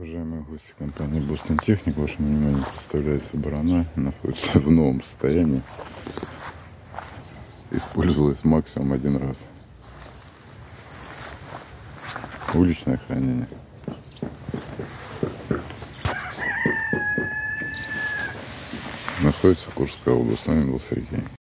Уважаемые гости компании Boston Technic, вашему вниманию представляется барана. Находится в новом состоянии. Использовалась максимум один раз. Уличное хранение. Находится Курская область. С вами был Сергей.